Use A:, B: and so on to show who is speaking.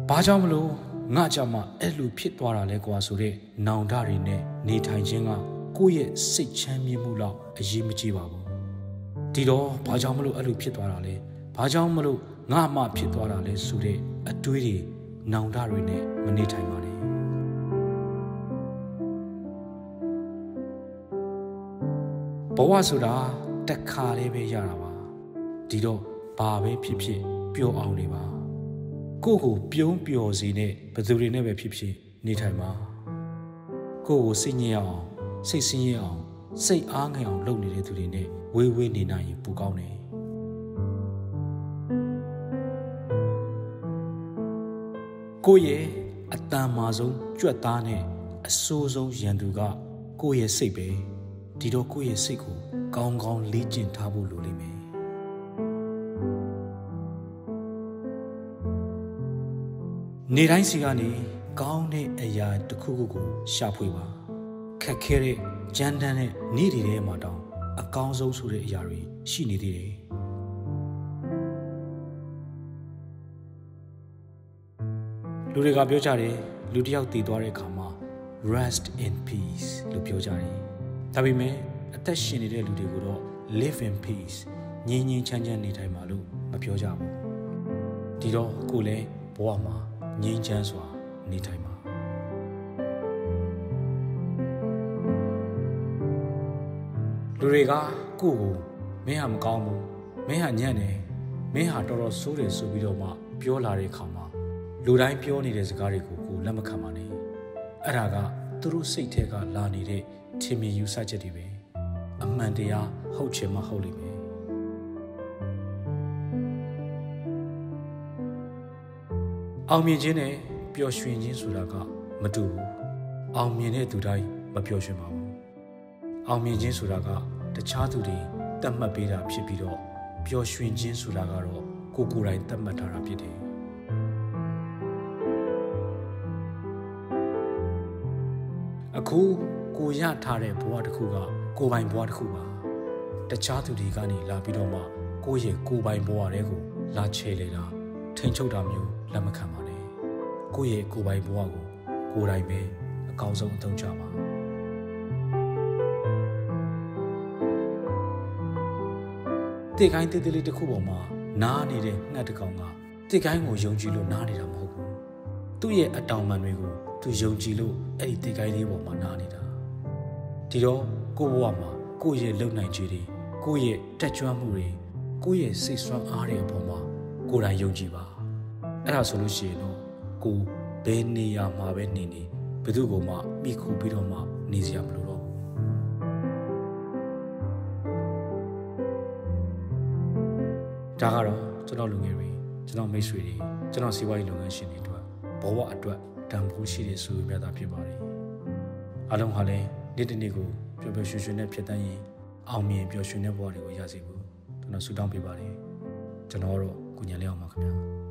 A: ဘာကြောင့်မလို့ငါကြောင့်မှအဲ့လိုဖြစ်သွားတာလဲကွာဆိုတဲ့နောင်တတွေနဲ့နေထိုင်ခြင်းကကိုယ့်ရဲ့စိတ်ချမ်းမြေ့မှုလောက်အရေးမကြီးပါဘူးဒီတော့ဘာကြောင့်မလို့အဲ့လိုဖြစ်သွားတာလဲဘာကြောင့်မလို့ငါမှဖြစ်သွားတာလဲဆိုတဲ့အတွေးတွေနောင်တတွေနဲ့မနေထိုင်ပါနဲ့ဘဝဆိုတာတစ်ခါလေးပဲရတာပါဒီတော့ဘာပဲဖြစ်ဖြစ်ပျော်အောင်နေပါကိုယ့်ကိုပြုံးပျော်စေနဲ့ဘယ်သူတွေနဲ့ပဲဖြစ်ဖြစ်နေထိုင်ပါကိုယ့်ကိုစိတ်ညစ်အောင်စိတ်ဆင်းရဲအောင်စိတ်အားငယ်အောင်လုပ်နေတဲ့သူတွေနဲ့ဝေးဝေးနေနိုင်ရင်ပိုကောင်းတယ်ကိုယ့်ရဲ့အတန်မာဆုံးကြွက်သားနဲ့အဆိုးဆုံးရန်သူကကိုယ့်ရဲ့စိတ်ပဲဒီတော့ကိုယ့်ရဲ့စိတ်ကိုကောင်းကောင်းလေ့ကျင့်ထားဖို့လိုလိမ့်မယ်နေတိုင်းစီကနေကောင်းတဲ့အရာတစ်ခုခုကိုရှာဖွေပါခက်ခဲတဲ့ကြမ်းတမ်းတဲ့နေ့တွေထဲမှာတောင်အကောင်းဆုံးဆိုတဲ့အရာတွေရှိနေသေးတယ်လူတွေကပြောကြတယ်လူတစ်ယောက်တည်သွားတဲ့အခါမှာ rest in peace လို့ပြောကြတယ်ဒါပေမဲ့အသက်ရှင်နေတဲ့လူတွေကိုတော့ live in peace ငြိမ်းငြိမ်းချမ်းချမ်းနေထိုင်ပါလို့မပြောကြဘူးဒီတော့ကိုလည်းဘဝမှာငြိမ်းချမ်းစွာနေထိုင်ပါလူတွေကကိုယ့်ကိုမင်းဟာမကောင်းဘူးမင်းဟာညံ့တယ်မင်းဟာတော်တော်ဆိုးတယ်ဆိုပြီးတော့မှပြောလာတဲ့အခါမှာလူတိုင်းပြောနေတဲ့စကားတွေကိုကိုလက်မခံပါနဲ့အဲ့ဒါကသူတို့စိတ်ထဲကလာနေတဲ့ထင်မြင်ယူဆချက်တွေပဲအမှန်တရားဟုတ်ချင်မှဟုတ်လိမ့်မယ်အောင်မြင်ခြင်းနဲ့ပျော်ရွှင်ခြင်းဆိုတာကမတူဘူးအောင်မြင်တဲ့သူတိုင်းမပျော်ရွှင်ပါဘူးအောင်မြင်ခြင်းဆိုတာကတခြားသူတွေတတ်မှတ်ပေးတာဖြစ်ပြီးတော့ပျော်ရွှင်ခြင်းဆိုတာကတော့ကိုယ်ကိုယ်တိုင်တတ်မှတ်ထားတာဖြစ်တယ်အခုကိုရထားတဲ့ဘဝတစ်ခုကကိုယ်ပိုင်ဘဝတစ်ခုပါတခြားသူတွေကနေလာပြီးတော့မှကိုယ့်ရဲ့ကိုယ်ပိုင်ဘဝတွေကိုလာချဲလေတာထိန်ချုပ်တာမျိုးလက်မခံပါနဲ့ကိုယ့်ရဲ့ကိုယ်ပိုင်ဘဝကိုကိုယ်တိုင်ပဲအကောင်းဆုံးအသုံးချပါတိတ်ကိုင်းတိတ်တိတ်လေးတစ်ခုပေါ်မှာနားနေတဲ့ငှက်တစ်ကောင်ကတိတ်ကိုင်းကိုယုံကြည်လို့နားနေတာမဟုတ်ဘူးသူ့ရဲ့အတောင်ပံတွေကိုသူယုံကြည်လို့အဲ့ဒီတိတ်ကိုင်းလေးပေါ်မှာနားနေတာဒီတော့ကိုယ့်ဘဝမှာကိုယ့်ရဲ့လုံနိုင်ခြင်းတွေကိုယ့်ရဲ့တက်ကြွမှုတွေကိုယ့်ရဲ့စိတ်ဆွမ်းအားတွေအပေါ်မှာကိုယ်တိုင်ယုံကြည်ပါအဲ့ဒါဆိုလို့ရှိရင်တော့ကိုဘယ်နေရာမှာပဲနေနေဘယ်သူ့ကိုမှမိခိုပြီးတော့မှနေစရာမလိုတော့ဒါကတော့ကျွန်တော်လူငယ်တွေကျွန်တော်မိတ်ဆွေတွေကျွန်တော်စီးပွားရေးလုပ်ငန်းရှင်တွေအတွက်ဘဝအတွက်တန်ဖိုးရှိတဲ့ဆိုရမြတ်တာဖြစ်ပါတယ်အားလုံးဟာလည်းနေ့တစ်နေ့ကိုပျော်ပျော်ရွှင်ရွှင်နဲ့ဖြတ်သန်းရင်အောင်မြင်ပျော်ရွှင်တဲ့ဘဝတွေကိုရစေဖို့ကျွန်တော်ဆုတောင်းပေးပါတယ်ကျွန်တော်တို့ကိုညံလေးအောင်ပါခင်ဗျာ